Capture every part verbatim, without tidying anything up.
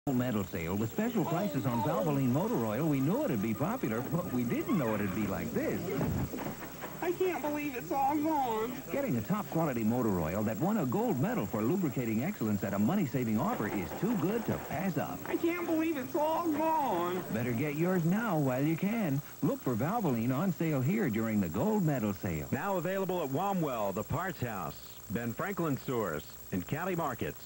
Medal sale with special prices on Valvoline motor oil. We knew it'd be popular, but we didn't know it'd be like this. I can't believe it's all gone. Getting a top-quality motor oil that won a gold medal for lubricating excellence at a money-saving offer is too good to pass up. I can't believe it's all gone. Better get yours now while you can. Look for Valvoline on sale here during the gold medal sale. Now available at Wamwell, the Parts House, Ben Franklin Stores, and County Markets.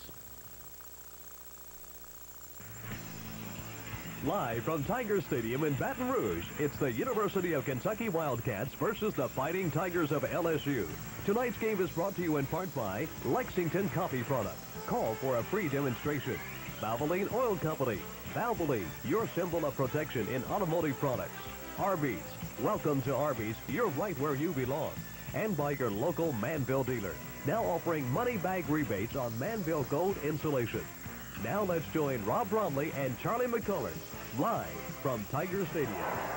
Live from Tiger Stadium in Baton Rouge, it's the University of Kentucky Wildcats versus the Fighting Tigers of L S U. Tonight's game is brought to you in part by Lexington Coffee Product. Call for a free demonstration. Valvoline Oil Company. Valvoline, your symbol of protection in automotive products. Arby's. Welcome to Arby's. You're right where you belong. And by your local Manville dealer. Now offering money bag rebates on Manville Gold insulation. Now let's join Rob Bromley and Charlie McCullers live from Tiger Stadium.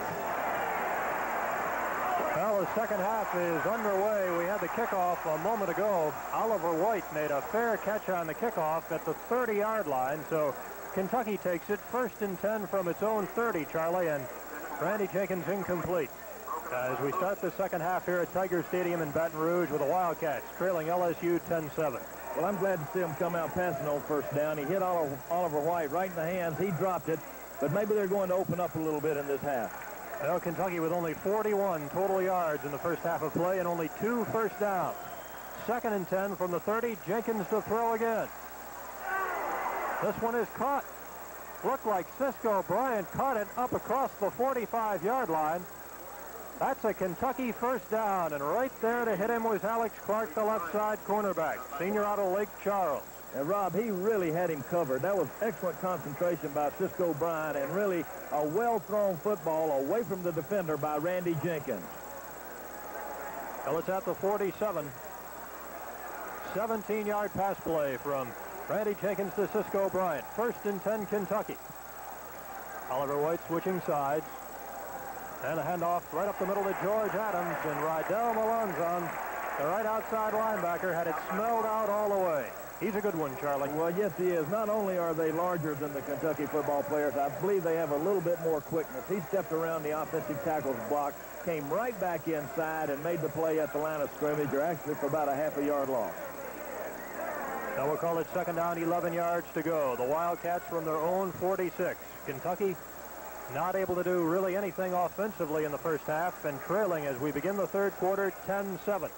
Well, the second half is underway. We had the kickoff a moment ago. Oliver White made a fair catch on the kickoff at the thirty-yard line. So Kentucky takes it first and ten from its own thirty, Charlie, and Randy Jenkins incomplete. As we start the second half here at Tiger Stadium in Baton Rouge with the Wildcats trailing L S U ten seven. Well, I'm glad to see him come out passing on first down. He hit Oliver, Oliver White right in the hands. He dropped it, but maybe they're going to open up a little bit in this half. Well, Kentucky with only forty-one total yards in the first half of play and only two first downs. Second and ten from the thirty. Jenkins to throw again. This one is caught. Looked like Cisco Bryant caught it up across the forty-five-yard line. That's a Kentucky first down, and right there to hit him was Alex Clark, the left side cornerback, senior out of Lake Charles. And Rob, he really had him covered. That was excellent concentration by Cisco Bryant, and really a well-thrown football away from the defender by Randy Jenkins. Well, it's at the forty-seven. seventeen-yard pass play from Randy Jenkins to Cisco Bryant. First and ten, Kentucky. Oliver White switching sides. And a handoff right up the middle to George Adams, and Rydell Malonzon, the right outside linebacker, had it smelled out all the way. He's a good one, Charlie. Well, yes, he is. Not only are they larger than the Kentucky football players, I believe they have a little bit more quickness. He stepped around the offensive tackle's block, came right back inside, and made the play at the line of scrimmage, or actually for about a half a yard loss. Now we'll call it second down, eleven yards to go. The Wildcats from their own forty-six. Kentucky not able to do really anything offensively in the first half and trailing as we begin the third quarter, ten seven.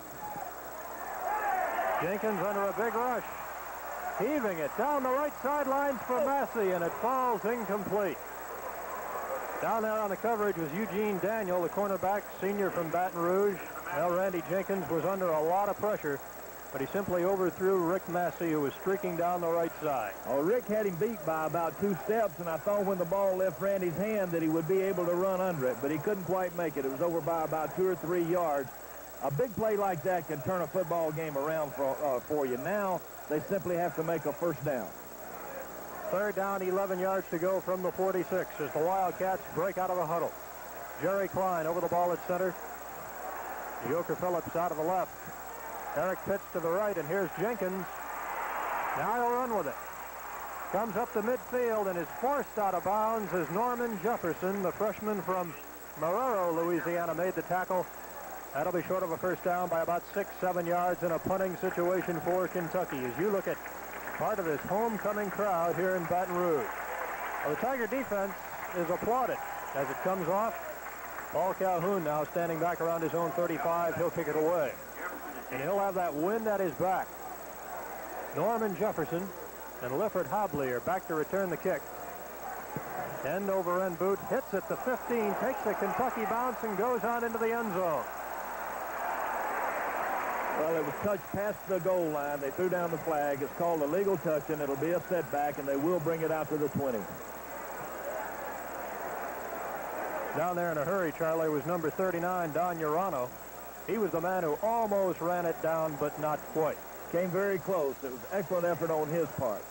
Jenkins under a big rush, heaving it down the right sidelines for Massey, and it falls incomplete. Down there on the coverage was Eugene Daniel, the cornerback, senior from Baton Rouge. Well, Randy Jenkins was under a lot of pressure, but he simply overthrew Rick Massey, who was streaking down the right side. Oh, Rick had him beat by about two steps, and I thought when the ball left Randy's hand that he would be able to run under it, but he couldn't quite make it. It was over by about two or three yards. A big play like that can turn a football game around for, uh, for you. Now they simply have to make a first down. Third down, eleven yards to go from the forty-six as the Wildcats break out of the huddle. Jerry Klein over the ball at center. Yoker Phillips out of the left. Eric Pitts to the right, and here's Jenkins. Now he'll run with it. Comes up to midfield and is forced out of bounds as Norman Jefferson, the freshman from Marrero, Louisiana, made the tackle. That'll be short of a first down by about six, seven yards in a punting situation for Kentucky. As you look at part of this homecoming crowd here in Baton Rouge. Well, the Tiger defense is applauded as it comes off. Paul Calhoun now standing back around his own thirty-five. He'll kick it away. And he'll have that wind at his back. Norman Jefferson and Lifford Hobley are back to return the kick. End over end boot, hits at the fifteen, takes a Kentucky bounce and goes on into the end zone. Well, it was touched past the goal line. They threw down the flag. It's called a legal touch, and it'll be a setback, and they will bring it out to the twenty. Down there in a hurry, Charlie, was number thirty-nine, Don Urano. He was the man who almost ran it down, but not quite. Came very close. It was excellent effort on his part.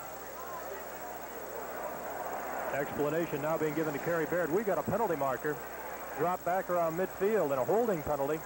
Explanation now being given to Kerry Baird. We got a penalty marker. Drop back around midfield and a holding penalty.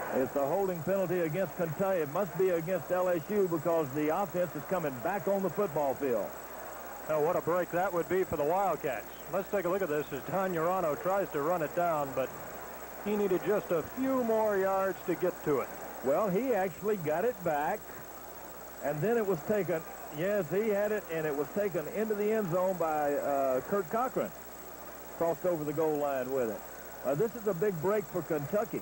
It's a holding penalty against Kentucky. It must be against L S U because the offense is coming back on the football field. Oh, what a break that would be for the Wildcats. Let's take a look at this as Don Urano tries to run it down, but he needed just a few more yards to get to it. Well, he actually got it back, and then it was taken. Yes, he had it, and it was taken into the end zone by uh, Kurt Cochran. Crossed over the goal line with it. Uh, this is a big break for Kentucky.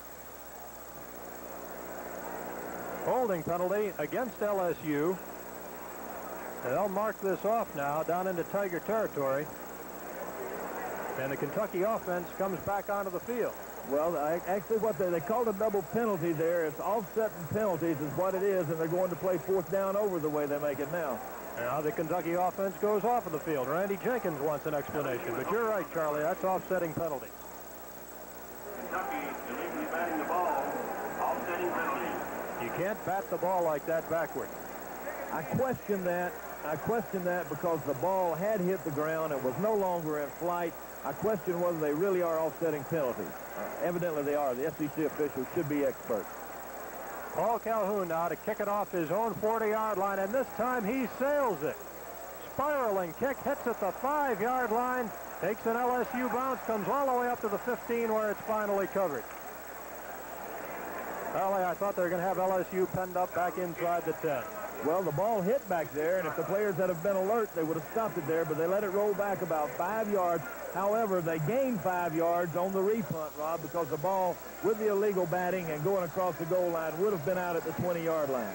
Holding penalty against L S U. They'll mark this off now down into Tiger territory. And the Kentucky offense comes back onto the field. Well, I, actually what they, they called a double penalty there. It's offsetting penalties is what it is, and they're going to play fourth down over the way they make it now. Now the Kentucky offense goes off of the field. Randy Jenkins wants an explanation, but you're right, Charlie. That's offsetting penalties. Kentucky illegally batting the ball, offsetting penalties. You can't bat the ball like that backward. I question that. I question that because the ball had hit the ground and was no longer in flight. I question whether they really are offsetting penalties. Uh, evidently they are. The S E C officials should be experts. Paul Calhoun now to kick it off his own forty-yard line, and this time he sails it. Spiraling kick, hits at the five-yard line, takes an L S U bounce, comes all the way up to the fifteen where it's finally covered. Charlie, I thought they were going to have L S U penned up back inside the ten. Well, the ball hit back there, and if the players had have been alert, they would have stopped it there, but they let it roll back about five yards. However, they gained five yards on the repunt, Rob, because the ball, with the illegal batting and going across the goal line, would have been out at the twenty-yard line.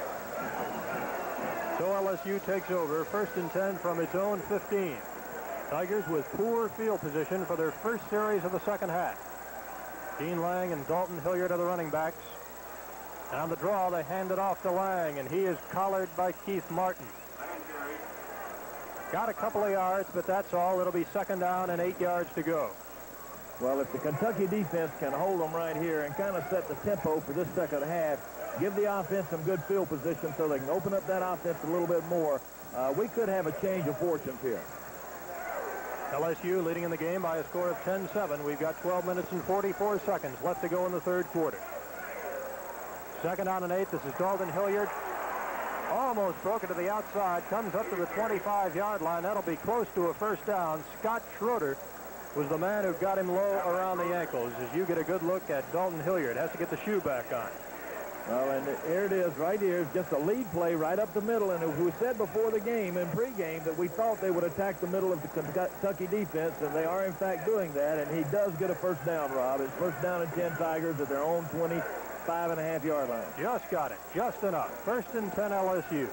So L S U takes over, first and ten from its own fifteen. Tigers with poor field position for their first series of the second half. Gene Lang and Dalton Hilliard are the running backs. On the draw, they hand it off to Lang, and he is collared by Keith Martin. Got a couple of yards, but that's all. It'll be second down and eight yards to go. Well, if the Kentucky defense can hold them right here and kind of set the tempo for this second half, give the offense some good field position so they can open up that offense a little bit more, uh, we could have a change of fortunes here. L S U leading in the game by a score of ten seven. We've got twelve minutes and forty-four seconds left to go in the third quarter. Second down and eight. This is Dalton Hilliard. Almost broke it to the outside. Comes up to the twenty-five-yard line. That'll be close to a first down. Scott Schroeder was the man who got him low around the ankles. As you get a good look at Dalton Hilliard. Has to get the shoe back on. Well, and here it is right here. Just a lead play right up the middle. And we said before the game and pregame that we thought they would attack the middle of the Kentucky defense, and they are, in fact, doing that. And he does get a first down, Rob. It's first down and ten Tigers at their own twenty-five and a half yard line. Just got it. Just enough. First and ten L S U.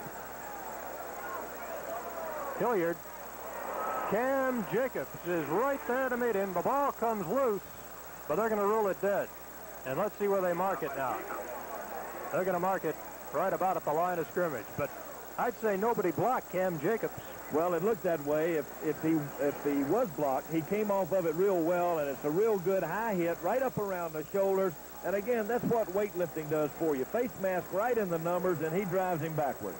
Hilliard. Cam Jacobs is right there to meet him. The ball comes loose, but they're going to rule it dead. And let's see where they mark it now. They're going to mark it right about at the line of scrimmage. But I'd say nobody blocked Cam Jacobs. Well, it looked that way. If, if, he, if he was blocked, he came off of it real well, and it's a real good high hit right up around the shoulders. And again, that's what weightlifting does for you. Face mask right in the numbers, and he drives him backwards.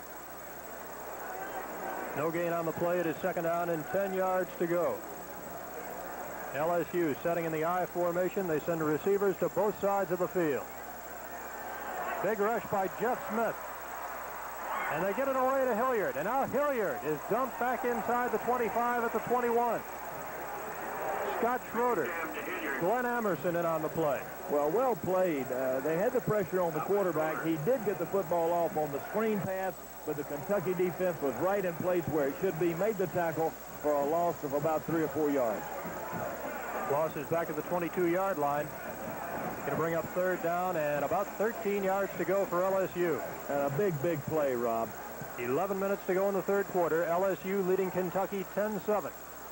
No gain on the play. It is second down and ten yards to go. L S U setting in the I formation. They send the receivers to both sides of the field. Big rush by Jeff Smith. And they get it away to Hilliard. And now Hilliard is dumped back inside the twenty-five at the twenty-one. Scott Schroeder. Glenn Emerson in on the play. Well, well played. Uh, they had the pressure on the quarterback. He did get the football off on the screen pass, but the Kentucky defense was right in place where it should be. Made the tackle for a loss of about three or four yards. Loss is back at the twenty-two-yard line. Going to bring up third down and about thirteen yards to go for L S U. And a big, big play, Rob. eleven minutes to go in the third quarter. L S U leading Kentucky ten seven.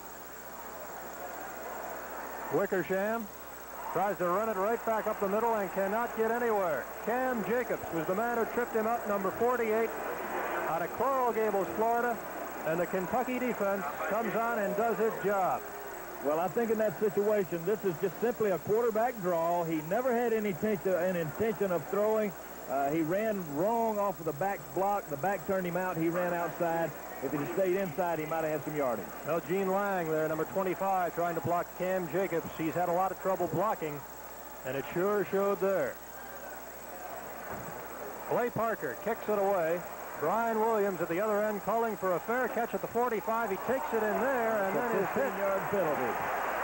Wickersham tries to run it right back up the middle and cannot get anywhere. Cam Jacobs was the man who tripped him up, number forty-eight, out of Coral Gables, Florida. And the Kentucky defense comes on and does its job. Well, I think in that situation, this is just simply a quarterback draw. He never had any intention, an intention of throwing. Uh, he ran wrong off of the back block. The back turned him out. He ran outside. If he had stayed inside, he might have had some yardage. Well, Gene Lang there, number twenty-five, trying to block Cam Jacobs. He's had a lot of trouble blocking And it sure showed there. Clay Parker kicks it away. Brian Williams at the other end calling for a fair catch at the forty-five. He takes it in there and then his fifteen-yard penalty.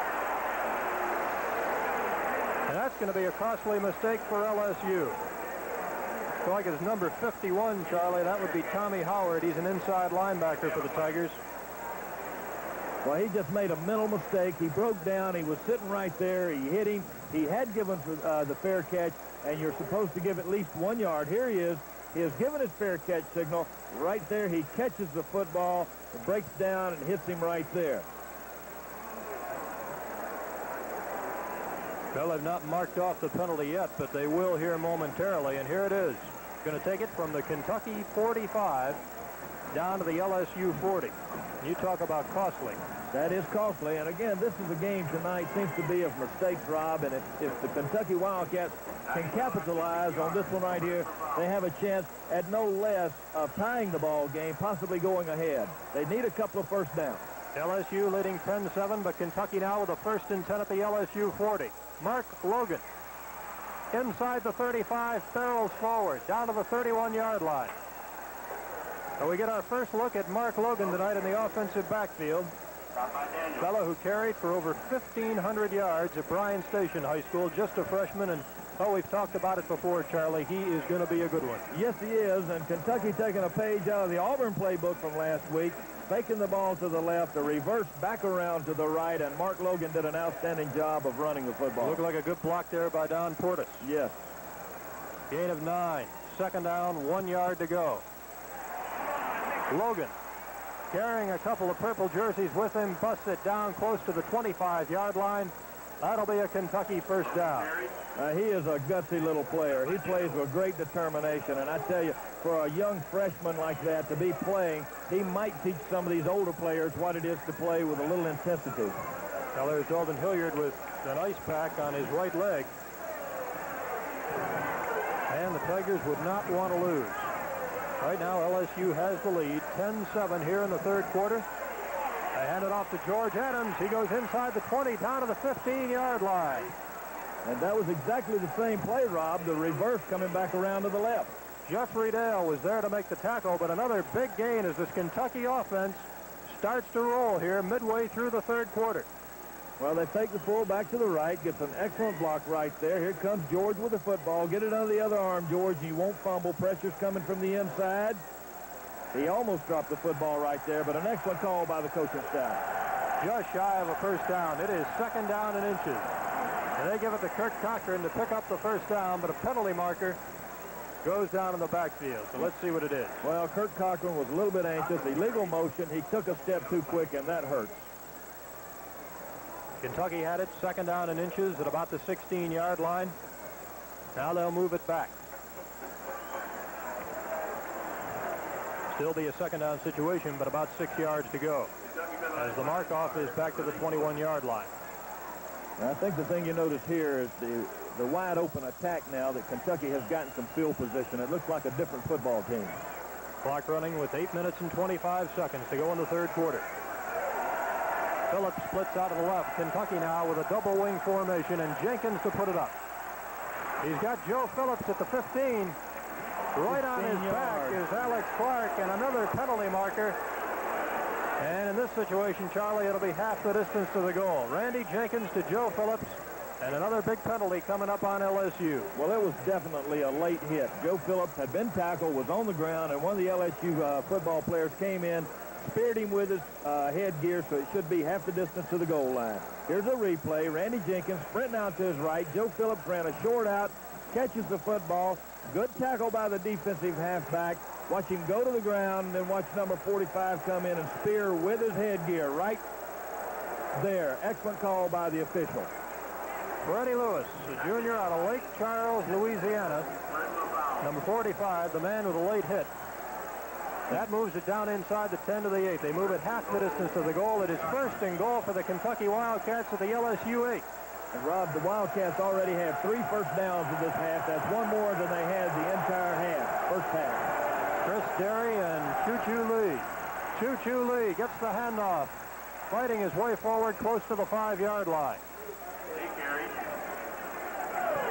And that's going to be a costly mistake for L S U. So like it's number fifty-one, Charlie. That would be Tommy Howard. He's an inside linebacker for the Tigers. Well, he just made a mental mistake. He broke down. He was sitting right there. He hit him. He had given uh, the fair catch, and you're supposed to give at least one yard. Here he is. He has given his fair catch signal. Right there, he catches the football, breaks down, and hits him right there. Well, they've not marked off the penalty yet, but they will here momentarily, and here it is. Going to take it from the Kentucky forty-five down to the L S U forty. You talk about costly. That is costly, and again, this is a game tonight seems to be of mistakes, Rob, and if, if the Kentucky Wildcats can capitalize on this one right here, they have a chance at no less of tying the ball game, possibly going ahead. They need a couple of first downs. L S U leading ten seven, but Kentucky now with a first and ten at the L S U forty. Mark Logan inside the thirty-five, barrels forward, down to the thirty-one-yard line. And we get our first look at Mark Logan tonight in the offensive backfield. Fellow who carried for over fifteen hundred yards at Bryan Station High School, just a freshman, and oh, we've talked about it before, Charlie. He is going to be a good one. Yes, he is, and Kentucky taking a page out of the Auburn playbook from last week, faking the ball to the left, a reverse back around to the right, and Mark Logan did an outstanding job of running the football. Looked like a good block there by Don Portis. Yes. Gain of nine. Second down, one yard to go. Logan carrying a couple of purple jerseys with him, busts it down close to the twenty-five-yard line. That'll be a Kentucky first down. Uh, he is a gutsy little player. He plays with great determination, and I tell you, for a young freshman like that to be playing, he might teach some of these older players what it is to play with a little intensity. Now there's Dalton Hilliard with an ice pack on his right leg. And the Tigers would not want to lose. Right now, L S U has the lead, ten seven here in the third quarter. They hand it off to George Adams. He goes inside the twenty, down to the fifteen-yard line. And that was exactly the same play, Rob, the reverse coming back around to the left. Jeffrey Dale was there to make the tackle, but another big gain as this Kentucky offense starts to roll here midway through the third quarter. Well, they take the full back to the right, gets an excellent block right there. Here comes George with the football. Get it under the other arm, George. You won't fumble. Pressure's coming from the inside. He almost dropped the football right there, but an excellent call by the coaching staff. Just shy of a first down. It is second down and inches. And they give it to Kirk Cochran to pick up the first down, but a penalty marker goes down in the backfield. So let's see what it is. Well, Kirk Cochran was a little bit anxious. Illegal motion. He took a step too quick, and that hurts. Kentucky had it second down and inches at about the sixteen-yard line. Now they'll move it back. Still be a second down situation, but about six yards to go as the mark-off is back to the twenty-one-yard line. I think the thing you notice here is the, the wide-open attack now that Kentucky has gotten some field position. It looks like a different football team. Clock running with eight minutes and twenty-five seconds to go in the third quarter. Phillips splits out to the left. Kentucky now with a double wing formation, and Jenkins to put it up. He's got Joe Phillips at the fifteen. Right on his back is Alex Clark, and another penalty marker. And in this situation, Charlie, it'll be half the distance to the goal. Randy Jenkins to Joe Phillips, and another big penalty coming up on L S U. Well, it was definitely a late hit. Joe Phillips had been tackled, was on the ground, and one of the L S U uh, football players came in, speared him with his uh, headgear, so it should be half the distance to the goal line. Here's a replay. Randy Jenkins sprinting out to his right. Joe Phillips ran a short out, catches the football. Good tackle by the defensive halfback. Watch him go to the ground, and then watch number forty-five come in and spear with his headgear right there. Excellent call by the official. Freddie Lewis, a junior out of Lake Charles, Louisiana. Number forty-five, the man with a late hit. That moves it down inside the ten to the eight. They move it half the distance to the goal. It is first and goal for the Kentucky Wildcats at the L S U eight. And Rob, the Wildcats already have three first downs in this half. That's one more than they had the entire half, first half. Chris Derry and Choo-Choo Lee. Choo-Choo Lee gets the handoff, fighting his way forward close to the five-yard line.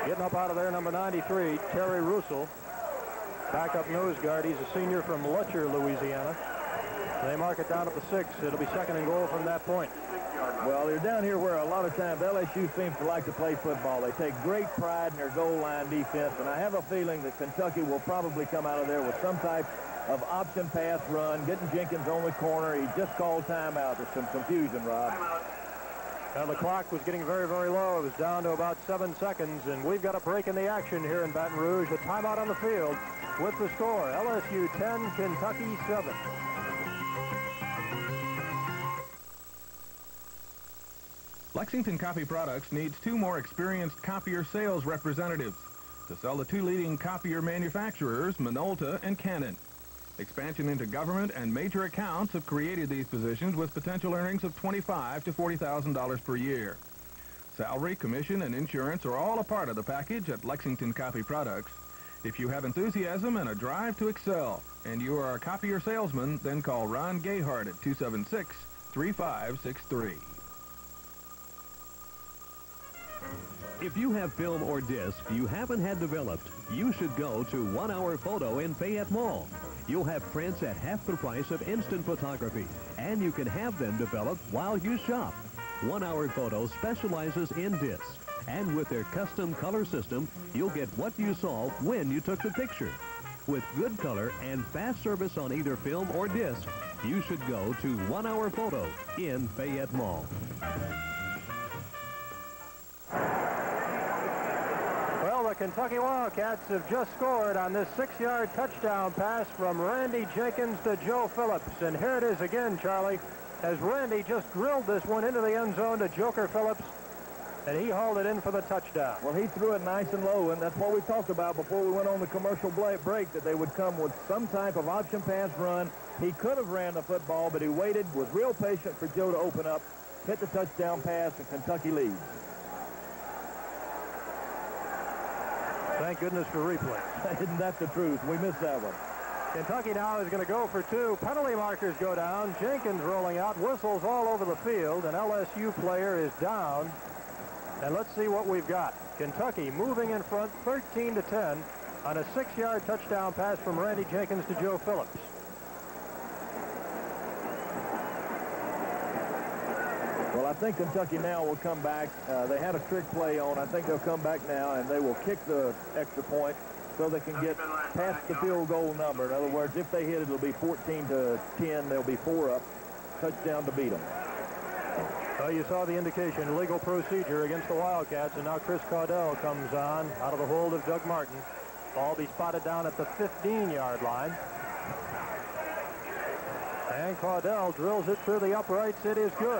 Getting up out of there, number ninety-three, Terry Russell. Backup nose guard. He's a senior from Letcher, Louisiana. They mark it down at the six. It'll be second and goal from that point. Well, they're down here where a lot of times L S U seems to like to play football. They take great pride in their goal line defense, and I have a feeling that Kentucky will probably come out of there with some type of option pass run, getting Jenkins on the corner. He just called timeout. There's some confusion, Rob. Now, the clock was getting very, very low. It was down to about seven seconds, and we've got a break in the action here in Baton Rouge. A timeout on the field with the score, L S U ten, Kentucky seven. Lexington Copy Products needs two more experienced copier sales representatives to sell the two leading copier manufacturers, Minolta and Canon. Expansion into government and major accounts have created these positions with potential earnings of twenty-five thousand to forty thousand dollars per year. Salary, commission, and insurance are all a part of the package at Lexington Copy Products. If you have enthusiasm and a drive to excel, and you are a copier salesman, then call Ron Gayhart at two seven six, three five six three. If you have film or disc you haven't had developed, you should go to One Hour Photo in Fayette Mall. You'll have prints at half the price of instant photography, and you can have them developed while you shop. One Hour Photo specializes in discs, and with their custom color system, you'll get what you saw when you took the picture. With good color and fast service on either film or disc, you should go to One Hour Photo in Fayette Mall. Well, the Kentucky Wildcats have just scored on this six-yard touchdown pass from Randy Jenkins to Joe Phillips. And here it is again, Charlie, as Randy just drilled this one into the end zone to Joker Phillips, and he hauled it in for the touchdown. Well, he threw it nice and low, and that's what we talked about before we went on the commercial break, that they would come with some type of option pass run. He could have ran the football, but he waited, was real patient for Joe to open up, hit the touchdown pass, and Kentucky leads. Thank goodness for replay. Isn't that the truth? We missed that one. Kentucky now is going to go for two. Penalty markers go down. Jenkins rolling out. Whistles all over the field. An L S U player is down. And let's see what we've got. Kentucky moving in front thirteen to ten on a six-yard touchdown pass from Randy Jenkins to Joe Phillips. Well, I think Kentucky now will come back. Uh, they had a trick play on. I think they'll come back now, and they will kick the extra point so they can get past the field goal number. In other words, if they hit it, it'll be fourteen to ten. They'll be four up. Touchdown to beat them. Well, you saw the indication, legal procedure against the Wildcats, and now Chris Caudell comes on out of the hold of Doug Martin. Ball be spotted down at the fifteen-yard line. And Caudell drills it through the uprights. It is good.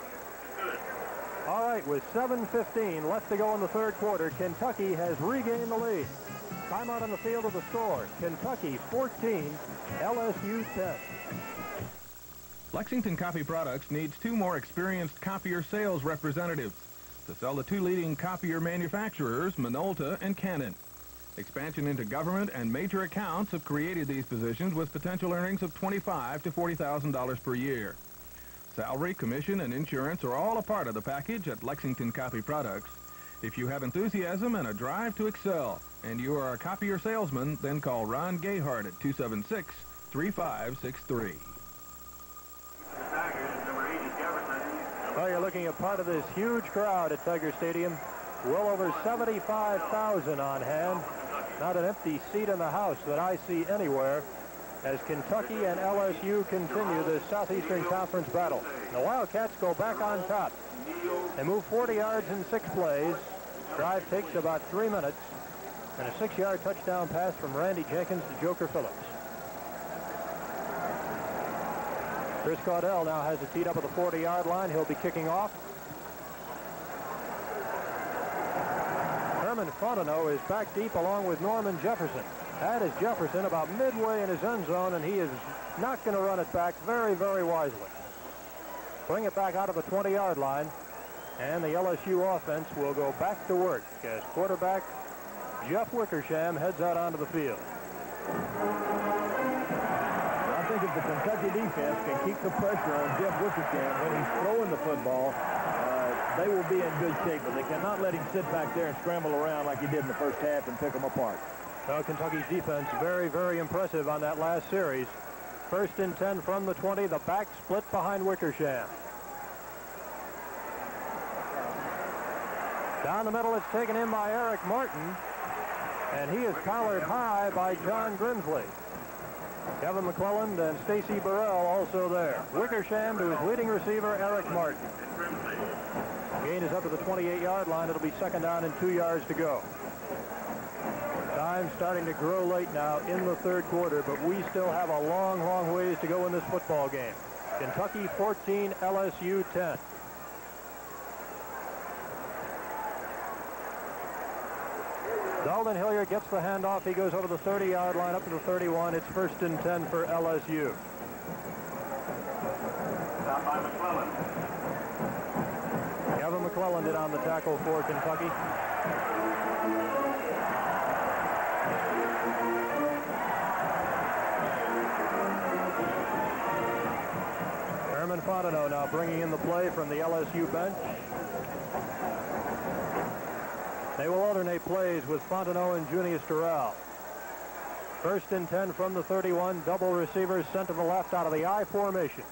All right, with seven fifteen left to go in the third quarter, Kentucky has regained the lead. Timeout on the field of the score. Kentucky fourteen, L S U ten. Lexington Copy Products needs two more experienced copier sales representatives to sell the two leading copier manufacturers, Minolta and Canon. Expansion into government and major accounts have created these positions with potential earnings of twenty-five thousand to forty thousand dollars per year. Salary, commission, and insurance are all a part of the package at Lexington Copy Products. If you have enthusiasm and a drive to excel, and you are a copier salesman, then call Ron Gayhart at two seven six, three five six three. Well, you're looking at part of this huge crowd at Tiger Stadium. Well over seventy-five thousand on hand. Not an empty seat in the house that I see anywhere, as Kentucky and L S U continue this Southeastern Conference battle. The Wildcats go back on top. They move forty yards in six plays. Drive takes about three minutes. And a six-yard touchdown pass from Randy Jenkins to Joker Phillips. Chris Caudell now has it teed up at the forty-yard line. He'll be kicking off. Herman Fontenot is back deep along with Norman Jefferson. That is Jefferson about midway in his end zone, and he is not going to run it back very, very wisely. Bring it back out of the twenty-yard line, and the L S U offense will go back to work as quarterback Jeff Wickersham heads out onto the field. I think if the Kentucky defense can keep the pressure on Jeff Wickersham when he's throwing the football, uh, they will be in good shape, but they cannot let him sit back there and scramble around like he did in the first half and pick them apart. Well, Kentucky's defense very, very impressive on that last series. First and ten from the twenty. The back split behind Wickersham. Down the middle, it's taken in by Eric Martin, and he is collared high by John Grimsley. Kevin McClelland and Stacy Burrell also there. Wickersham to his leading receiver, Eric Martin. Gain is up to the twenty-eight yard line. It'll be second down and two yards to go. Time starting to grow late now in the third quarter, but we still have a long, long ways to go in this football game. Kentucky fourteen, L S U ten. Dalton Hilliard gets the handoff. He goes over the thirty yard line up to the thirty-one. It's first and ten for L S U. Stop by McClellan. Kevin McClelland in on the tackle for Kentucky. Herman Fontenot now bringing in the play from the L S U bench. They will alternate plays with Fontenot and Junius Durrell. First and ten from the thirty-one. Double receivers sent to the left out of the I formation.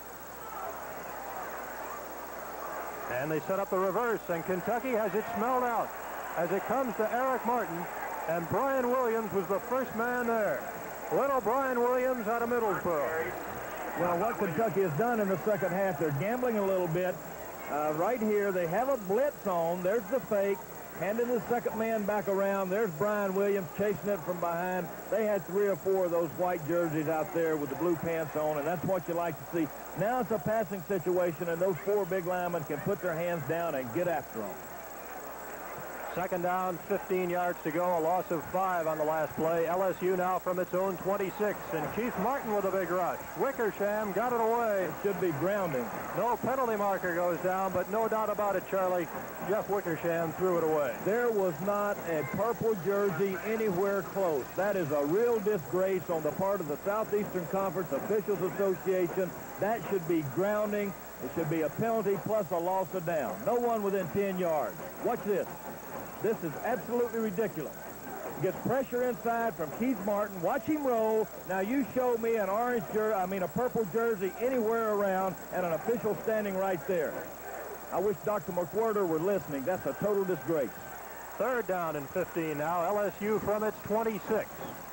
And they set up the reverse, and Kentucky has it smelled out as it comes to Eric Martin, and Brian Williams was the first man there. Little Brian Williams out of Middlesboro. Well, what Kentucky has done in the second half, they're gambling a little bit. Uh, right here, they have a blitz on. There's the fake. Handing the second man back around. There's Brian Williams chasing it from behind. They had three or four of those white jerseys out there with the blue pants on, and that's what you like to see. Now it's a passing situation, and those four big linemen can put their hands down and get after them. Second down, fifteen yards to go, a loss of five on the last play. L S U now from its own twenty-six, and Keith Martin with a big rush. Wickersham got it away. It should be grounding. No penalty marker goes down, but no doubt about it, Charlie, Jeff Wickersham threw it away. There was not a purple jersey anywhere close. That is a real disgrace on the part of the Southeastern Conference Officials Association. That should be grounding. It should be a penalty plus a loss of down. No one within ten yards. Watch this. This is absolutely ridiculous. Gets pressure inside from Keith Martin. Watch him roll. Now you show me an orange jersey, I mean a purple jersey anywhere around and an official standing right there. I wish Doctor McWhorter were listening. That's a total disgrace. Third down and fifteen now. L S U from its twenty-six.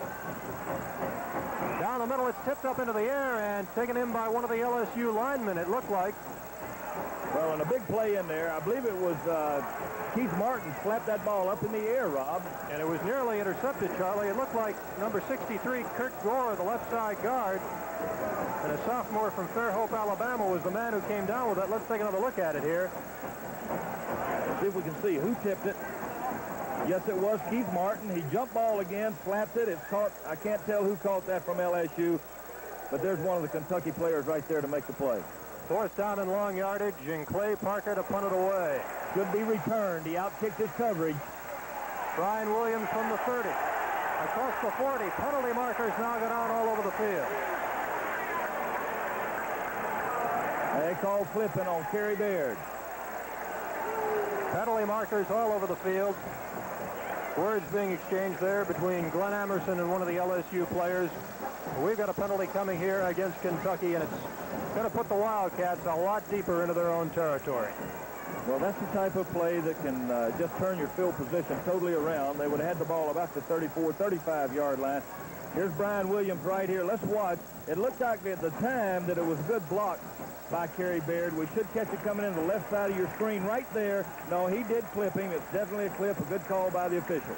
Down the middle, it's tipped up into the air and taken in by one of the L S U linemen, it looked like. Well, and a big play in there. I believe it was uh, Keith Martin slapped that ball up in the air, Rob. And it was nearly intercepted, Charlie. It looked like number sixty-three, Kurt Gore, the left side guard, and a sophomore from Fairhope, Alabama, was the man who came down with it. Let's take another look at it here. See if we can see who tipped it. Yes, it was Keith Martin. He jumped ball again, slapped it. It's caught. I can't tell who caught that from L S U, but there's one of the Kentucky players right there to make the play. Fourth down and long yardage, and Clay Parker to punt it away. Should be returned. He outkicked his coverage. Brian Williams from the thirty. Across the forty. Penalty markers now go down all over the field. They call flipping on Kerry Baird. Penalty markers all over the field. Words being exchanged there between Glenn Emerson and one of the L S U players. We've got a penalty coming here against Kentucky, and it's going to put the Wildcats a lot deeper into their own territory. Well, that's the type of play that can uh, just turn your field position totally around. They would have had the ball about the thirty-four, thirty-five yard line. Here's Brian Williams right here. Let's watch. It looked like at the time that it was a good block by Kerry Baird. We should catch it coming in the left side of your screen right there. No, he did clip him. It's definitely a clip. A good call by the official.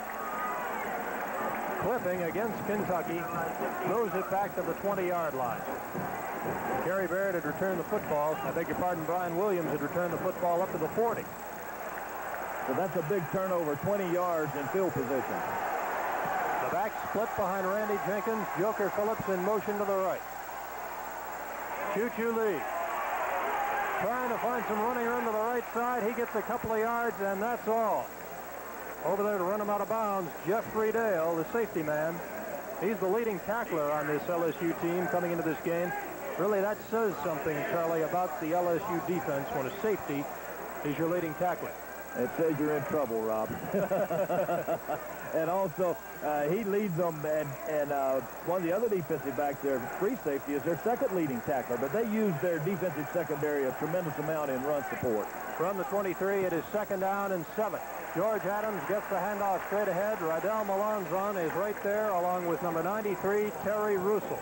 Clipping against Kentucky. Throws it back to the twenty yard line. Kerry Baird had returned the football. I beg your pardon, Brian Williams had returned the football up to the forty. So that's a big turnover, twenty yards in field position. The back split behind Randy Jenkins. Joker Phillips in motion to the right. Choo-Choo Lee trying to find some running room to the right side. He gets a couple of yards, and that's all. Over there to run him out of bounds, Jeff Friedale, the safety man. He's the leading tackler on this L S U team coming into this game. Really, that says something, Charlie, about the L S U defense when a safety He's your leading tackler. It says you're in trouble, Rob. And also, uh, he leads them, and, and uh, one of the other defensive backs, their free safety, is their second leading tackler, but they use their defensive secondary a tremendous amount in run support. From the twenty-three, it is second down and seven. George Adams gets the handoff straight ahead. Rydell Milan's run is right there, along with number ninety-three, Terry Russell.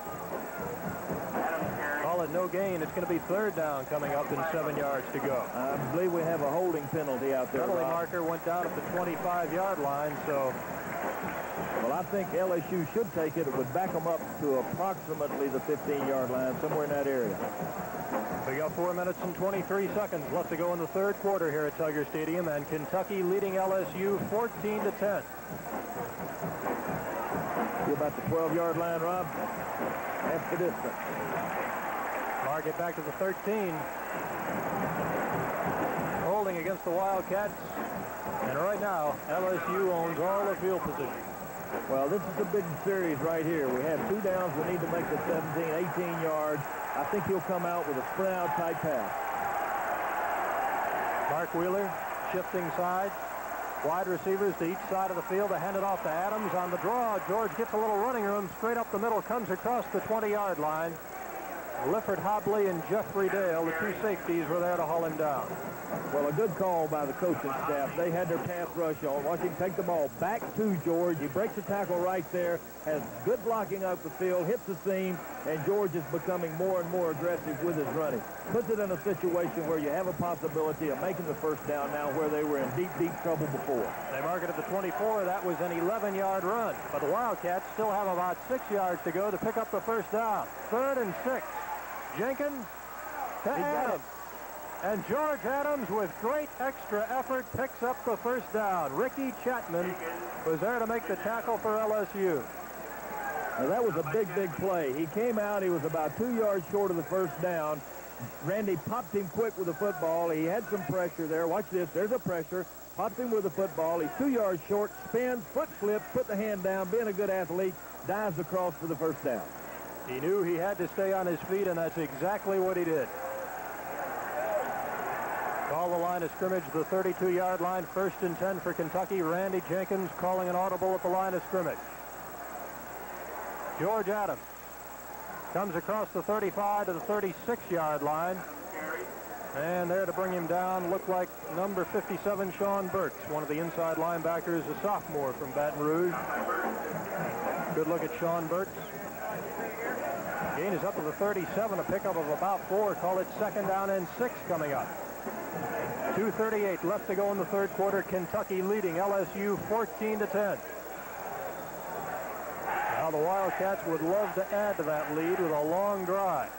Call it no gain. It's going to be third down coming up and seven yards to go. I believe we have a holding penalty out there. Penalty Rob. marker went down at the twenty-five yard line, so... Well, I think L S U should take it. It would back them up to approximately the fifteen yard line, somewhere in that area. We got four minutes and twenty-three seconds left to go in the third quarter here at Tiger Stadium, and Kentucky leading L S U fourteen to ten. You about the twelve yard line, Rob? Half the distance. Mark it back to the thirteen. Holding against the Wildcats. And right now, L S U owns all the field position. Well, this is a big series right here. We have two downs. We need to make the seventeen, eighteen yards. I think he'll come out with a sprint out type pass. Mark Wheeler shifting sides. Wide receivers to each side of the field to hand it off to Adams. On the draw, George gets a little running room straight up the middle, comes across the twenty yard line. Lifford Hobley and Jeffrey Dale, the two safeties, were there to haul him down. Well, a good call by the coaching staff. They had their pass rush on. Watch him take the ball back to George. He breaks the tackle right there, has good blocking up the field, hits the seam, and George is becoming more and more aggressive with his running. Puts it in a situation where you have a possibility of making the first down now where they were in deep, deep trouble before. They mark it at the twenty-four. That was an eleven yard run. But the Wildcats still have about six yards to go to pick up the first down. Third and six. Jenkins to Adams. And George Adams, with great extra effort, picks up the first down. Ricky Chapman was there to make the tackle for L S U. Now, that was a big, big play. He came out. He was about two yards short of the first down. Randy popped him quick with the football. He had some pressure there. Watch this. There's a pressure. Popped him with the football. He's two yards short. Spins, foot slips, put the hand down, being a good athlete, dives across for the first down. He knew he had to stay on his feet, and that's exactly what he did. Call the line of scrimmage, the thirty-two yard line, first and ten for Kentucky. Randy Jenkins calling an audible at the line of scrimmage. George Adams comes across the thirty-five to the thirty-six yard line. And there to bring him down looked like number fifty-seven, Sean Burks, one of the inside linebackers, a sophomore from Baton Rouge. Good look at Sean Burks. Gain is up to the thirty-seven, a pickup of about four. Call it second down and six coming up. two thirty-eight left to go in the third quarter. Kentucky leading L S U fourteen to ten. Now the Wildcats would love to add to that lead with a long drive.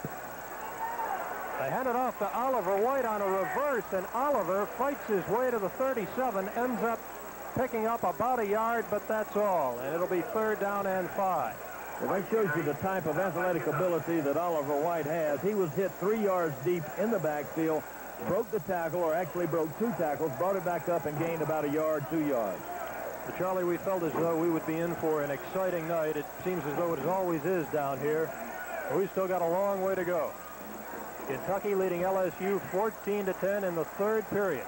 They hand it off to Oliver White on a reverse, and Oliver fights his way to the thirty-seven, ends up picking up about a yard, but that's all, and it'll be third down and five. Well, that shows you the type of athletic ability that Oliver White has. He was hit three yards deep in the backfield, broke the tackle, or actually broke two tackles, brought it back up and gained about a yard, two yards. But Charlie, we felt as though we would be in for an exciting night. It seems as though it always is down here. We've still got a long way to go. Kentucky leading L S U fourteen to ten in the third period.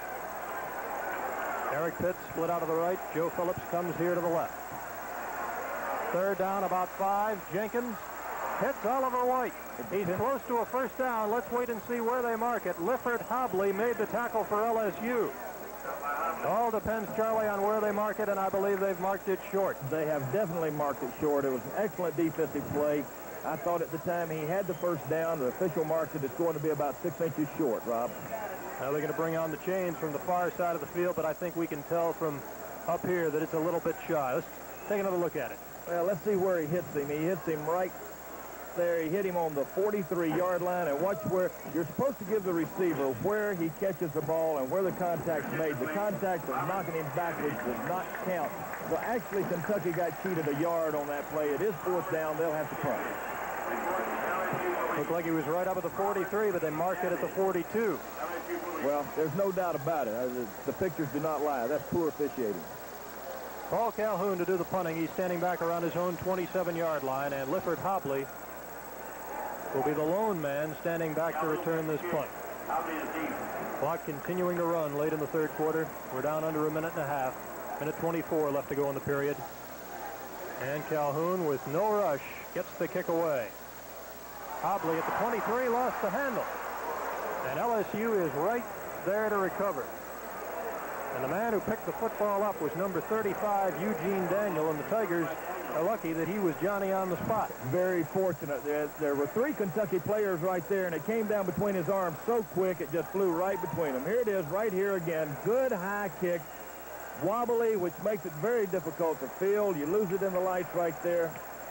Eric Pitts split out of the right. Joe Phillips comes here to the left. Third down, about five. Jenkins hits Oliver White. He's close to a first down. Let's wait and see where they mark it. Lifford Hobley made the tackle for L S U. All depends, Charlie, on where they mark it, and I believe they've marked it short. They have definitely marked it short. It was an excellent defensive play. I thought at the time he had the first down. The official marked it. It's going to be about six inches short, Rob. Now they're going to bring on the chains from the far side of the field, but I think we can tell from up here that it's a little bit shy. Let's take another look at it. Well, let's see where he hits him. He hits him right there. He hit him on the forty-three yard line, and watch where you're supposed to give the receiver where he catches the ball and where the contact's made. The contact of knocking him backwards does not count. So actually, Kentucky got cheated a yard on that play. It is fourth down. They'll have to punt. Looked like he was right up at the forty-three, but they marked it at the forty-two. Well, there's no doubt about it. The pictures do not lie. That's poor officiating. Paul Calhoun to do the punting. He's standing back around his own twenty-seven yard line, and Lifford Hobley will be the lone man standing back to return this punt. Howdy is deep. Clock continuing to run late in the third quarter. We're down under a minute and a half. Minute twenty-four left to go in the period. And Calhoun, with no rush, gets the kick away. Hobley at the twenty-three, lost the handle. And L S U is right there to recover. And the man who picked the football up was number thirty-five, Eugene Daniel, and the Tigers are lucky that he was Johnny on the spot. Very fortunate. There, there were three Kentucky players right there, and it came down between his arms so quick it just flew right between them. Here it is right here again. Good high kick. Wobbly, which makes it very difficult to field. You lose it in the lights right there.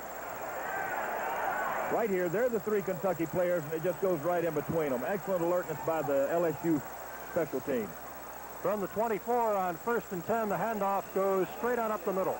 Right here, they're the three Kentucky players, and it just goes right in between them. Excellent alertness by the L S U special team. From the twenty-four on first and ten, the handoff goes straight on up the middle.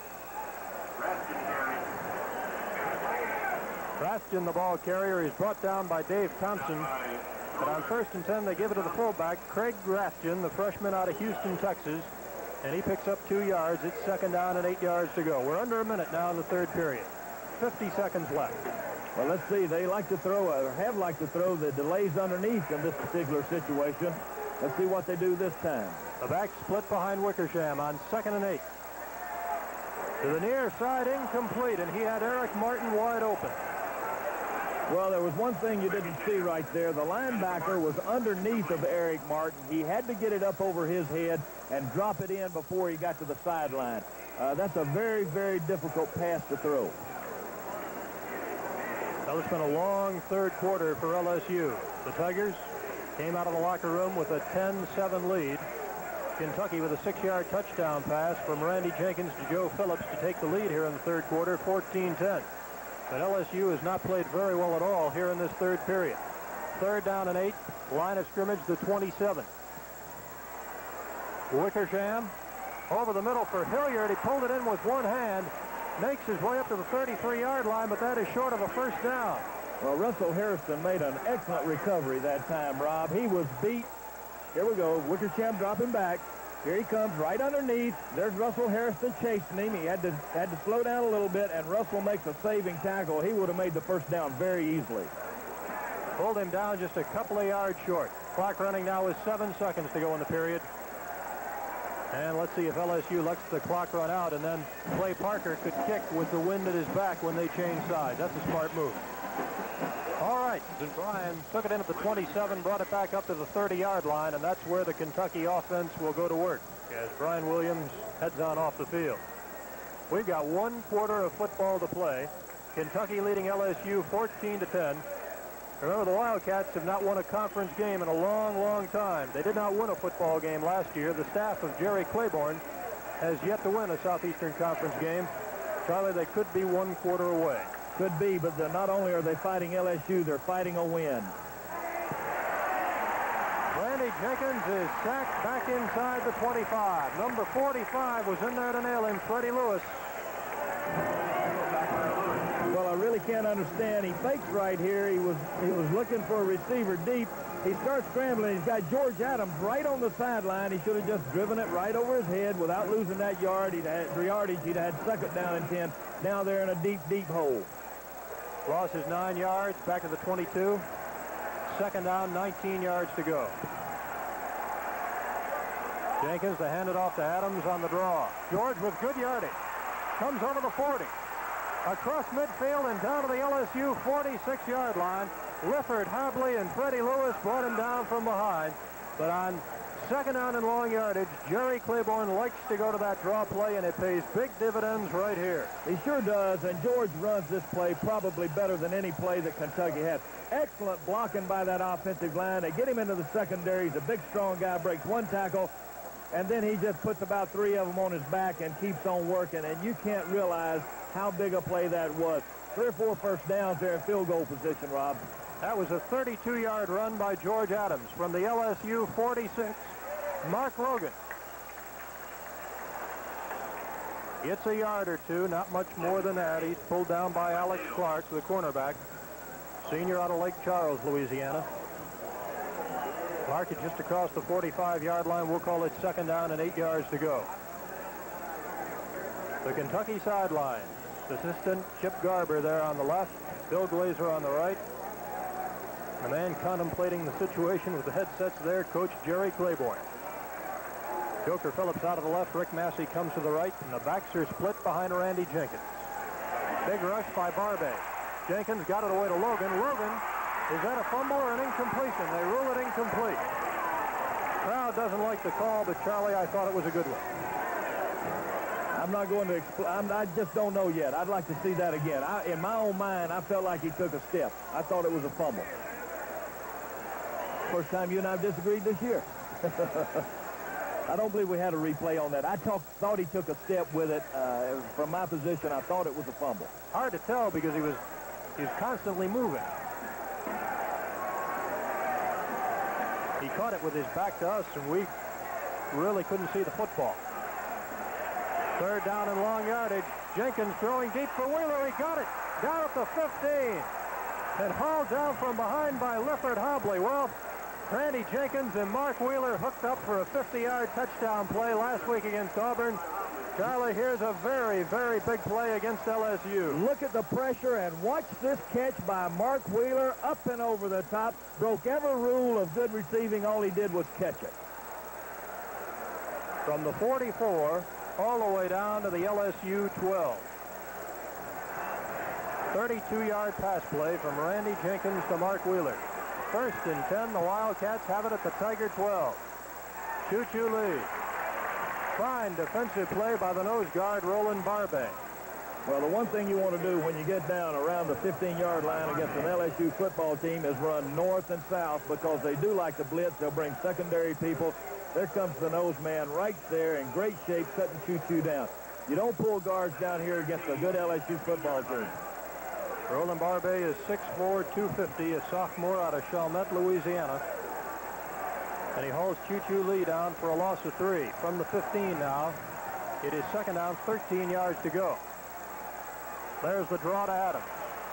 Raskin, the ball carrier, is brought down by Dave Thompson. But on first and ten, they give it to the fullback, Craig Raskin, the freshman out of Houston, Texas. And he picks up two yards. It's second down and eight yards to go. We're under a minute now in the third period. fifty seconds left. Well, let's see. They like to throw, or have liked to throw the delays underneath in this particular situation. Let's see what they do this time. The back split behind Wickersham on second and eight. To the near side, incomplete, and he had Eric Martin wide open. Well, there was one thing you didn't see right there. The linebacker was underneath of Eric Martin. He had to get it up over his head and drop it in before he got to the sideline. Uh, that's a very, very difficult pass to throw. Well, it's been a long third quarter for L S U. The Tigers came out of the locker room with a ten seven lead. Kentucky with a six-yard touchdown pass from Randy Jenkins to Joe Phillips to take the lead here in the third quarter, fourteen ten. But L S U has not played very well at all here in this third period. Third down and eight, line of scrimmage the twenty-seven. Wickersham over the middle for Hilliard. He pulled it in with one hand, makes his way up to the thirty-three yard line, but that is short of a first down. Well, Russell Harrison made an excellent recovery that time, Rob. He was beat. Here we go. Wickersham dropping back. Here he comes right underneath. There's Russell Harrison chasing him. He had to had to slow down a little bit, and Russell makes a saving tackle. He would have made the first down very easily. Pulled him down just a couple of yards short. Clock running now with seven seconds to go in the period. And let's see if L S U lets the clock run out, and then Clay Parker could kick with the wind at his back when they change sides. That's a smart move. All right, and Bryan took it in at the twenty-seven, brought it back up to the thirty yard line, and that's where the Kentucky offense will go to work as Brian Williams heads on off the field. We've got one quarter of football to play. Kentucky leading L S U fourteen to ten. Remember, the Wildcats have not won a conference game in a long, long time. They did not win a football game last year. The staff of Jerry Claiborne has yet to win a Southeastern Conference game. Charlie, they could be one quarter away. Could be, but not only are they fighting L S U, they're fighting a win. Randy Jenkins is sacked back inside the twenty-five. Number forty-five was in there to nail him, Freddie Lewis. Well, I really can't understand. He fakes right here. He was he was looking for a receiver deep. He starts scrambling. He's got George Adams right on the sideline. He should have just driven it right over his head without losing that yard. He'd had three yardage. He'd had second down and ten. Now they're in a deep, deep hole. Lost his nine yards, back to the twenty-two. Second down, nineteen yards to go. Jenkins to hand it off to Adams on the draw. George with good yardage. Comes over the forty. Across midfield and down to the L S U forty-six yard line. Lifford, Hobley, and Freddie Lewis brought him down from behind. But on second down and long yardage, Jerry Claiborne likes to go to that draw play, and it pays big dividends right here. He sure does, and George runs this play probably better than any play that Kentucky has. Excellent blocking by that offensive line. They get him into the secondary. He's a big, strong guy, breaks one tackle, and then he just puts about three of them on his back and keeps on working, and you can't realize how big a play that was. Three or four first downs there in field goal position, Rob. That was a thirty-two yard run by George Adams from the L S U forty-six. Mark Logan. It's a yard or two, not much more than that. He's pulled down by Alex Clark, the cornerback, senior out of Lake Charles, Louisiana. Clark is just across the forty-five yard line. We'll call it second down and eight yards to go. The Kentucky sideline. Assistant Chip Garber there on the left. Bill Glazer on the right. The man contemplating the situation with the headsets there, Coach Jerry Claiborne. Joker Phillips out of the left. Rick Massey comes to the right, and the backs are split behind Randy Jenkins. Big rush by Barbay. Jenkins got it away to Logan. Logan, is that a fumble or an incompletion? They rule it incomplete. Crowd doesn't like the call, but Charlie, I thought it was a good one. I'm not going to explain. I just don't know yet. I'd like to see that again. I, in my own mind, I felt like he took a step. I thought it was a fumble. First time you and I have disagreed this year. I don't believe we had a replay on that. I talk, thought he took a step with it. Uh, from my position, I thought it was a fumble. Hard to tell because he was he's constantly moving. He caught it with his back to us, and we really couldn't see the football. Third down and long yardage. Jenkins throwing deep for Wheeler. He got it down at the fifteen. And hauled down from behind by Lifford Hobley. Well, Randy Jenkins and Mark Wheeler hooked up for a fifty-yard touchdown play last week against Auburn. Charlie, here's a very, very big play against L S U. Look at the pressure and watch this catch by Mark Wheeler up and over the top. Broke every rule of good receiving. All he did was catch it. From the forty-four all the way down to the L S U twelve. thirty-two yard pass play from Randy Jenkins to Mark Wheeler. First and ten, the Wildcats have it at the Tiger twelve. Choo-choo lead. Fine defensive play by the nose guard, Roland Barbay. Well, the one thing you want to do when you get down around the fifteen yard line against an L S U football team is run north and south, because they do like to blitz. They'll bring secondary people. There comes the nose man right there in great shape, cutting Choo-choo down. You don't pull guards down here against a good L S U football team. Roland Barbay is six four, two fifty, a sophomore out of Chalmette, Louisiana. And he hauls Choo-choo Lee down for a loss of three. From the fifteen now, it is second down, thirteen yards to go. There's the draw to Adams.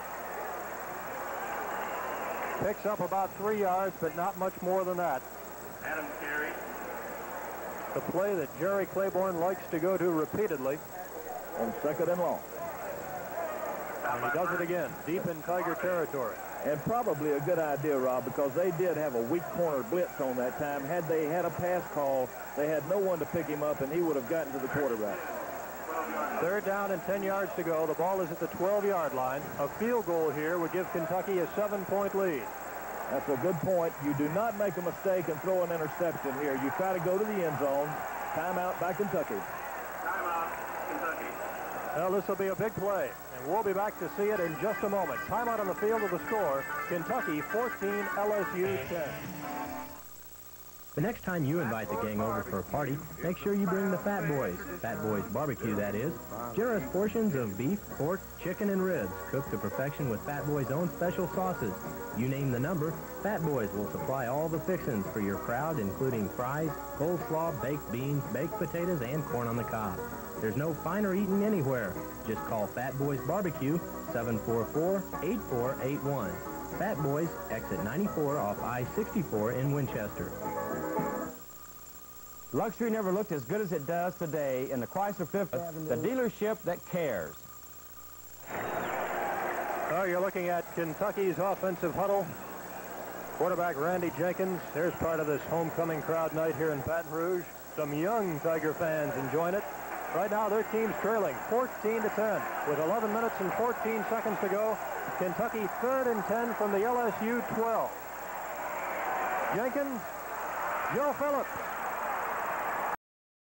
Picks up about three yards, but not much more than that. Adams carry. The play that Jerry Claiborne likes to go to repeatedly. On second and long. And he does it again, deep in Tiger territory. And probably a good idea, Rob, because they did have a weak corner blitz on that time. Had they had a pass call, they had no one to pick him up, and he would have gotten to the quarterback. Third down and ten yards to go. The ball is at the twelve yard line. A field goal here would give Kentucky a seven point lead. That's a good point. You do not make a mistake and throw an interception here. You try to go to the end zone. Timeout by Kentucky. Timeout, Kentucky. Well, this will be a big play, and we'll be back to see it in just a moment. Timeout on the field of the score. Kentucky fourteen, L S U ten. The next time you invite the gang over for a party, make sure you bring the Fat Boys. Fat Boys barbecue, that is. Generous portions of beef, pork, chicken, and ribs, cooked to perfection with Fat Boys' own special sauces. You name the number, Fat Boys will supply all the fixins for your crowd, including fries, coleslaw, baked beans, baked potatoes, and corn on the cob. There's no finer eating anywhere. Just call Fat Boys Barbecue, seven four four, eight four eight one. Fat Boys, exit ninety-four off I sixty-four in Winchester. Luxury never looked as good as it does today in the Chrysler Fifth Avenue, the dealership that cares. Oh, you're looking at Kentucky's offensive huddle. Quarterback Randy Jenkins. Here's part of this homecoming crowd night here in Baton Rouge. Some young Tiger fans enjoying it. Right now, their team's trailing fourteen to ten with eleven minutes and fourteen seconds to go. Kentucky third and ten from the L S U twelve. Jenkins, Joe Phillips.